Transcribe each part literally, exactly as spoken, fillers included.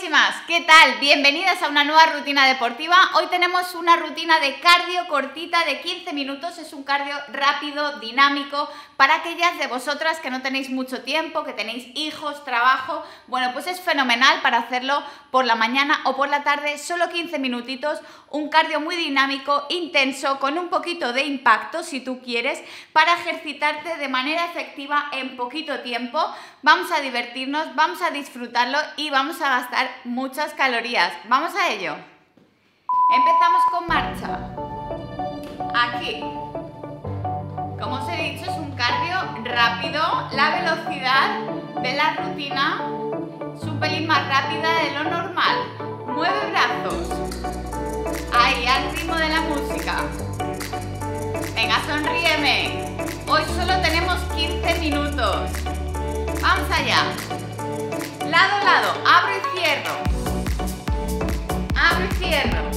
Guapísimas, ¿qué tal? Bienvenidas a una nueva rutina deportiva. Hoy tenemos una rutina de cardio cortita de quince minutos. Es un cardio rápido, dinámico, para aquellas de vosotras que no tenéis mucho tiempo, que tenéis hijos, trabajo. Bueno, pues es fenomenal para hacerlo por la mañana o por la tarde, solo quince minutitos. Un cardio muy dinámico, intenso, con un poquito de impacto, si tú quieres, para ejercitarte de manera efectiva en poquito tiempo. Vamos a divertirnos, vamos a disfrutarlo y vamos a gastar muchas calorías. Vamos a ello. Empezamos con marcha. Aquí. Como os he dicho, es un cardio rápido. La velocidad de la rutina es un pelín más rápida de lo normal. Mueve brazos. Ahí, al ritmo de la música. Venga, sonríeme. Hoy solo tenemos quince minutos. Vamos allá. Lado a lado. Abro y cierro. Abro y cierro.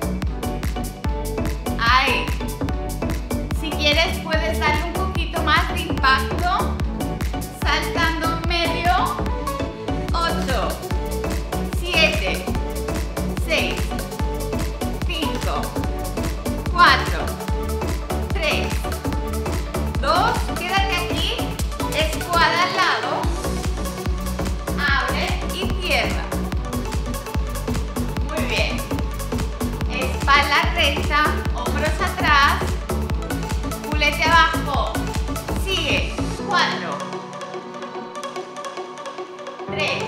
Ahí. Si quieres puedes darle un poquito más de impacto. Saltando en medio. ocho, siete, seis, cinco, cuatro, tres, dos. Quédate aquí. Escuadra al lado. Abre y cierra. Muy bien. Espalda recta, hombros atrás. Culete abajo. Sigue. cuatro, tres,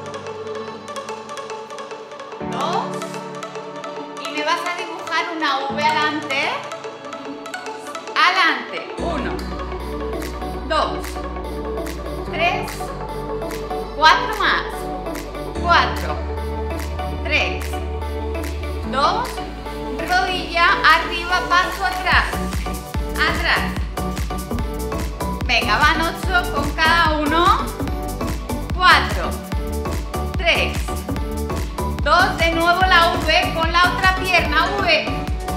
dos. Y me vas a dibujar una V adelante. Adelante. uno, dos, tres, cuatro más. cuatro, tres, dos. Rodilla arriba, paso atrás. Atrás. Venga, van ocho con cada uno. cuatro, tres, dos. De nuevo la V con la otra pierna. V.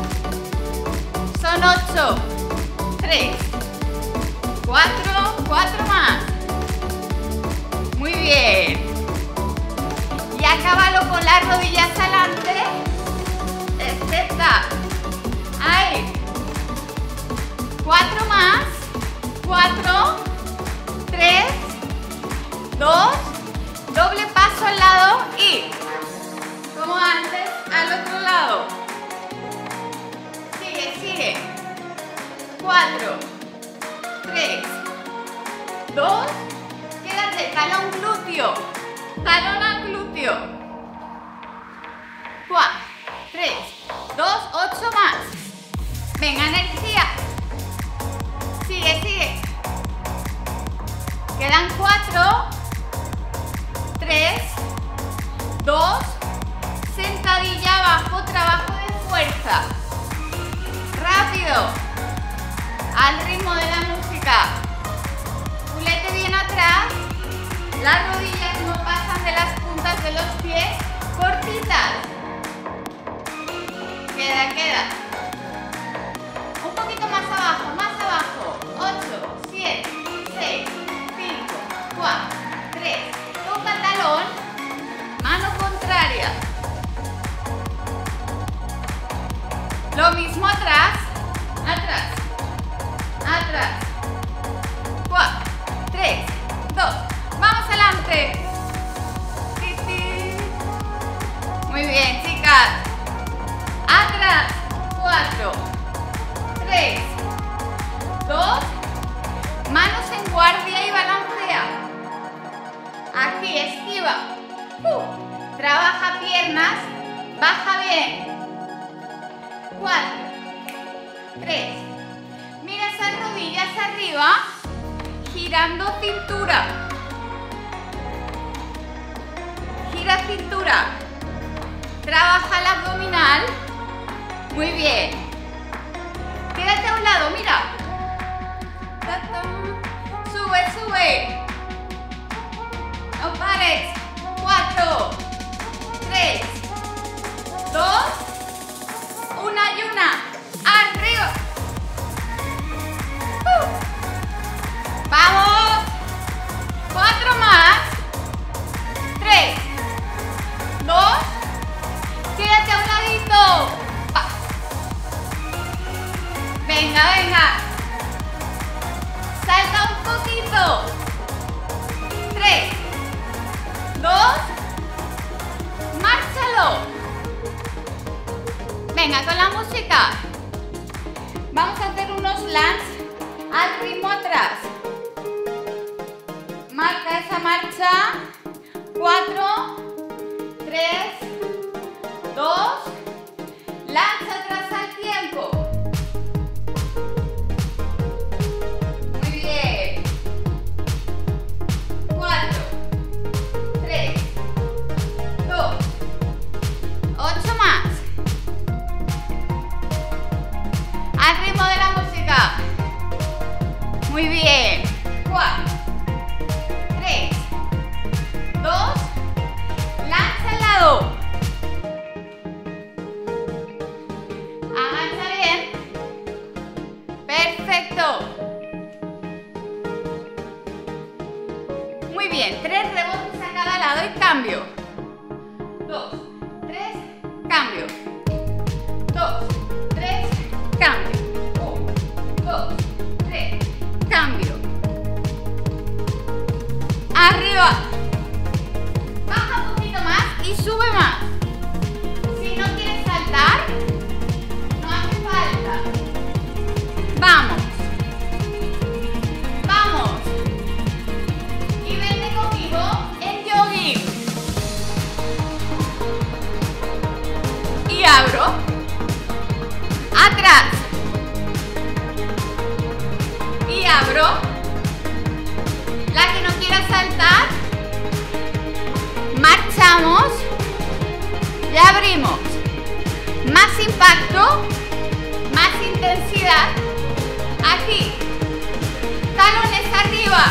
Son ocho. tres, cuatro, cuatro más. Muy bien. Y acábalo con las rodillas adelante. Excepta. Ahí. Cuatro más. Cuatro, tres, dos. Doble paso al lado y, como antes, al otro lado. Sigue, sigue. Cuatro, tres, dos. Quédate, talón glúteo. Talón al glúteo. cuatro, tres, dos, ocho más. Venga, energía. Sigue, sigue. Quedan cuatro, tres, dos. Sentadilla abajo, trabajo de fuerza. Rápido. Al ritmo de la música. Culete bien atrás. Las rodillas no pasan de las puntas de los pies. Cortitas. Queda, queda. Un poquito más abajo, más abajo. ocho, siete, seis, cinco, cuatro, tres. Toca talón. Mano contraria. Lo mismo atrás. Atrás. Atrás. cuatro, tres, dos. Vamos adelante. Muy bien, chicas. Atrás. cuatro, tres, dos. Manos en guardia y balancea. Aquí, esquiva. Uh. Trabaja piernas. Baja bien. cuatro, tres. Mira esas rodillas arriba. Girando cintura. Gira cintura. Trabaja el abdominal. Muy bien. Quédate a un lado, mira. Sube, sube. No pares. Cuatro, tres, dos, una y una. Arriba. Uh. Vamos. Cuatro más. Tres, Perfecto. Venga, con la música. Vamos a hacer unos lunges al ritmo atrás. Marca esa marcha. cuatro, tres, dos, lanza atrás al tiempo. Muy bien. cuatro, tres, dos, ocho más. Al ritmo de la música. Muy bien. cuatro, tres, dos, lanza al lado. Agacha bien. Perfecto. Muy bien, tres rebotes a cada lado y cambio. Dos, tres, cambio. Dos, tres, cambio. Uno, dos, tres, cambio. Arriba. Baja un poquito más y sube más. Si no quieres saltar, no hace falta. Vamos. Vamos. Y vente conmigo en jogging. Y abro. Atrás. Y abro. La que no quiera saltar, marchamos y abrimos. Más impacto, más intensidad. Aquí. Talones arriba.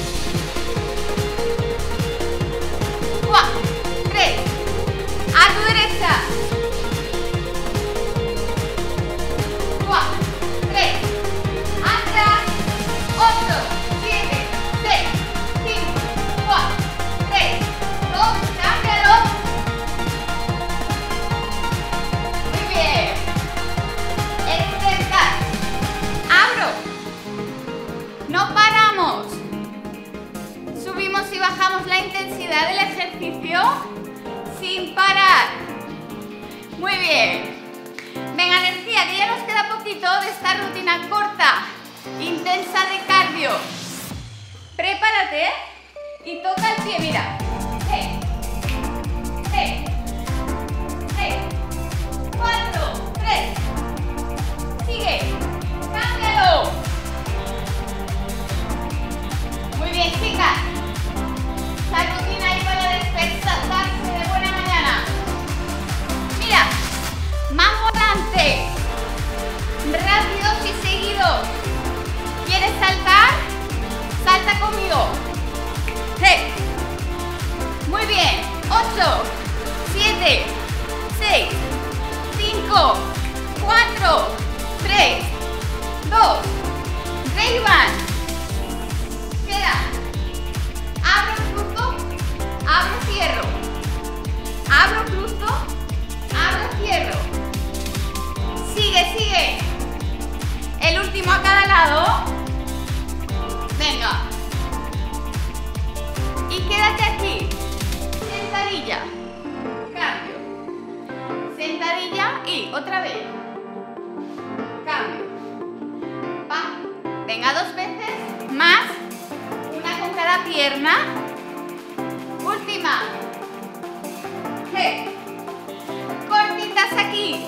Cuatro, tres. A tu derecha. Cuatro, tres. Atrás. Ocho, siete, seis, cinco, cuatro, tres, dos. Cámbialo. Muy bien. Extender. Abro. No paramos. Subimos y bajamos la intensidad del ejercicio sin parar. Muy bien. Venga, energía, que ya nos queda poquito de esta rutina corta, intensa de cardio. Prepárate y toca el pie, mira. Hey, hey, hey. Cuatro, tres. Sigue. Cámbialo. Muy bien, chicas. La rutina ahí para despertarse de buena mañana. Mira, más volante. Rápidos y seguidos. ¿Quieres saltar? Salta conmigo. Hey. Muy bien. ocho, siete, seis, cinco, cuatro, tres, dos. Rayban. Queda. Abro fruto. Abro cierro. Abro fruto. Abro cierro. Sigue, sigue. El último a cada lado. Venga. Y quédate aquí. Sentadilla. Cambio. Sentadilla y otra vez. Cambio. Va. Venga, dos veces. Más. Una con cada pierna. Última. Hey. Cortitas aquí.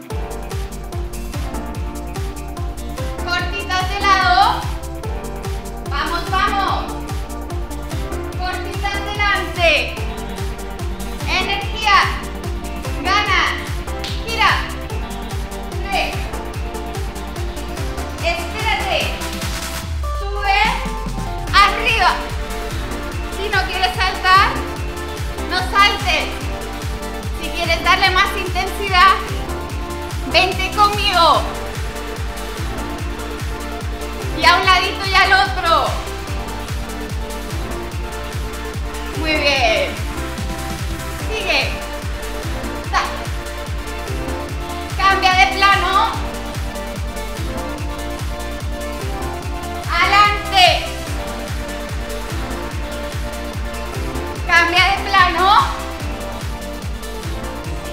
Cortitas de lado. Vamos, vamos. Cortitas delante. Energía. Ganas. Gira. Tres. Espérate. Sube. Arriba. Si no quieres saltar, no saltes. Si quieres darle más intensidad, vente conmigo. Y a un ladito y al otro. Muy bien. Sigue. Da. Cambia de plano. Adelante. Cambia de plano.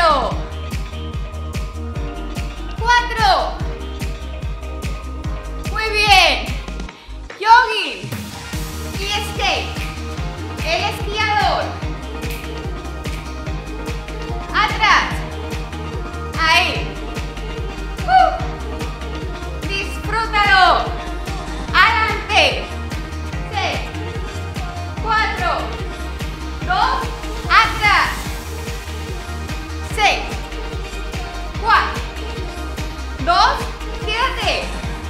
cuatro, cuatro. Muy bien. Jogging y skate. El esquiador. Atrás. Ahí. Uh. Disfrútalo. Adelante. Seis, cuatro, dos, atrás. Seis, cuatro, dos, quédate.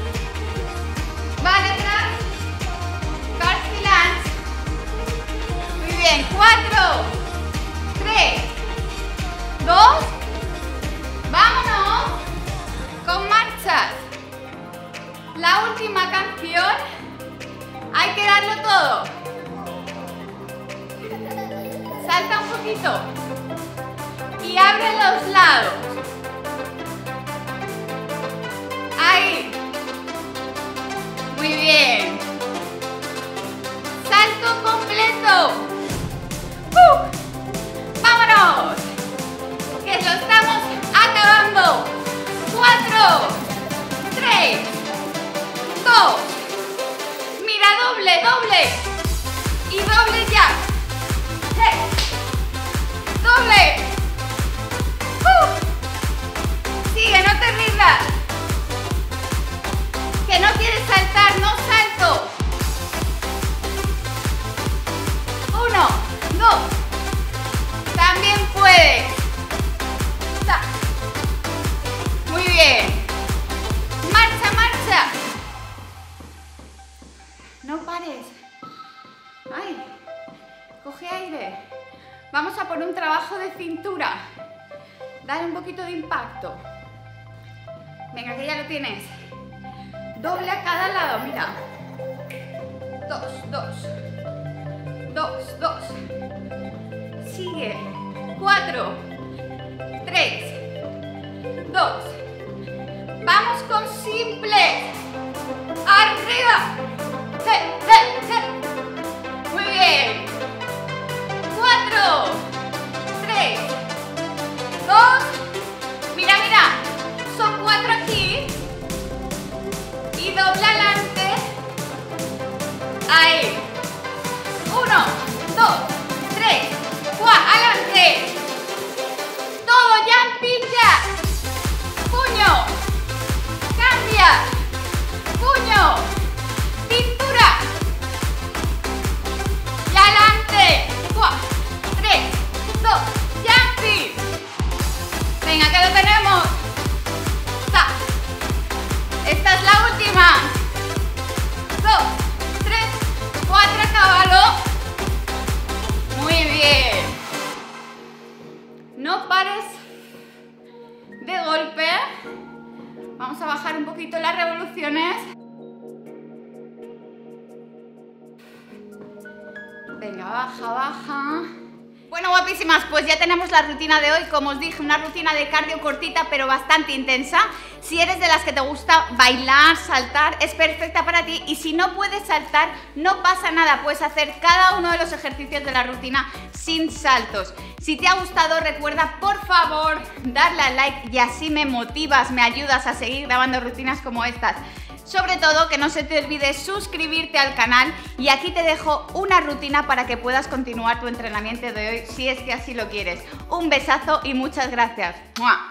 Vale, atrás. Cartwheel lunge. Muy bien. Cuatro, tres, dos. Vámonos con marchas. La última canción. Hay que darlo todo. Salta un poquito. Y abre los lados. Ahí. Muy bien. Salto completo. ¡Uh! ¡Vámonos! Que lo estamos acabando. Cuatro, tres, dos. Mira, doble, doble. Y doble ya. Hey. Doble. Uh. Sigue, no te rindas. Que no quieres saltar, no salto. Uno, dos. También puedes. Muy bien. Marcha, marcha. No pares. Ay, coge aire. Vamos a por un trabajo de cintura. Dale un poquito de impacto. Venga, que ya lo tienes. Doble a cada lado, mira. Dos, dos. Dos, dos. Sigue. Cuatro. Tres. Dos. Vamos con simple. Arriba. Hey, hey, hey. Muy bien. Cuatro. Tres. Dos. Mira, mira. Son cuatro aquí. Y doble adelante. Ahí. Uno, dos, tres, cuatro. Adelante. Todo jumping ya. Puño. Cambia. Puño. Cintura. Y adelante. cuatro, tres, dos, jumping. Venga, que lo tenemos. Ta. Esta es la última. Dos, tres, cuatro, acábalo. Muy bien. No pares de golpe. Vamos a bajar un poquito las revoluciones. Venga, baja, baja. Bueno, guapísimas, pues ya tenemos la rutina de hoy. Como os dije, una rutina de cardio cortita pero bastante intensa. Si eres de las que te gusta bailar, saltar, es perfecta para ti. Y si no puedes saltar, no pasa nada, puedes hacer cada uno de los ejercicios de la rutina sin saltos. Si te ha gustado, recuerda por favor darle al like y así me motivas, me ayudas a seguir grabando rutinas como estas. Sobre todo, que no se te olvide suscribirte al canal, y aquí te dejo una rutina para que puedas continuar tu entrenamiento de hoy si es que así lo quieres. Un besazo y muchas gracias. ¡Mua!